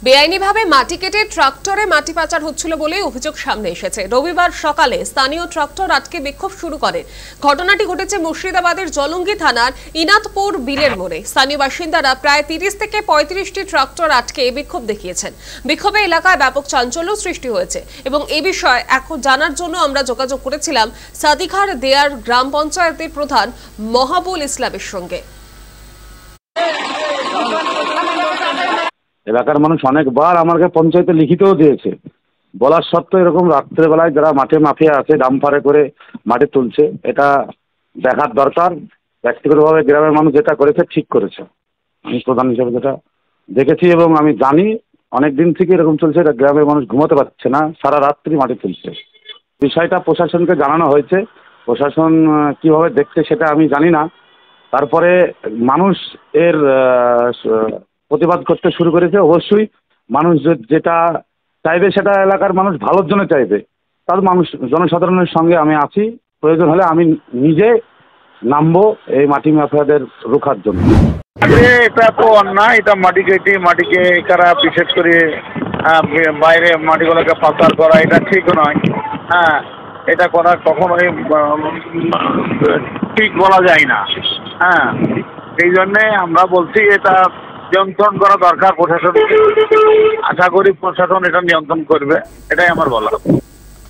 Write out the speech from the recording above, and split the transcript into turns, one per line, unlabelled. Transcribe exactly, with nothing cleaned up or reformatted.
বেআইনিভাবে মাটি কেটে ট্রাক্টরে মাটি পাচার হচ্ছিল বলেই অভিযোগ সামনে এসেছে। রবিবার সকালে স্থানীয় ট্রাক্টর আটকে বিক্ষোভ শুরু করে। ঘটনাটি ঘটেছে মুর্শিদাবাদের জলঙ্গি থানার ইনাতপুর বিলের মোড়ে। স্থানীয় বাসিন্দারা প্রায় তিরিশ থেকে পঁয়ত্রিশটি ট্রাক্টর আটকে বিক্ষোভ দেখিয়েছেন। বিক্ষোভে এলাকায় ব্যাপক চাঞ্চল্য সৃষ্টি হয়েছে এবং এই বিষয়ে এখন জানার জন্য আমরা যোগাযোগ করেছিলাম সাদিখার দেয়ার গ্রাম পঞ্চায়েতের প্রধান মহাবুল ইসলামের সঙ্গে।
এলাকার মানুষ অনেকবার আমাকে পঞ্চায়েতে লিখিতও দিয়েছে, বলার সত্ত্বেও এরকম রাত্রেবেলায় যারা মাঠে মাফিয়া আছে ডাম্পারে করে মাটি তুলছে, এটা দেখার দরকার। ব্যক্তিগতভাবে গ্রামের মানুষ যেটা করেছে ঠিক করেছে, আমি প্রধান হিসেবে যেটা দেখেছি এবং আমি জানি অনেক দিন থেকে এরকম চলছে। এটা গ্রামের মানুষ ঘুমোতে পারছে না, সারা রাত্রি মাটি তুলছে। বিষয়টা প্রশাসনকে জানানো হয়েছে, প্রশাসন কীভাবে দেখছে সেটা আমি জানি না। তারপরে মানুষ এর প্রতিবাদ করতে শুরু করেছে। অবশ্যই মানুষ যেটা চাইবে সেটা এলাকার মানুষ ভালোর জন্য চাইবে, তার মানুষ জনসাধারণের সঙ্গে আমি আছি। প্রয়োজন হলে আমি নিজে নামবো এই মাটি মাফিয়াদের রোখার জন্য।
এটা তো অন্যায়, এটা মাটি কেটে মাটিকে কারা বিশেষ করে বাইরে মাটিগুলোকে পাচার করা এটা ঠিক নয়। হ্যাঁ, এটা করা কখনোই ঠিক বলা যায় না। হ্যাঁ, এই জন্যে আমরা বলছি এটা নিয়ন্ত্রণ করা দরকার প্রশাসনকে। আশা করি প্রশাসন এটা নিয়ন্ত্রণ করবে, এটাই আমার বলা।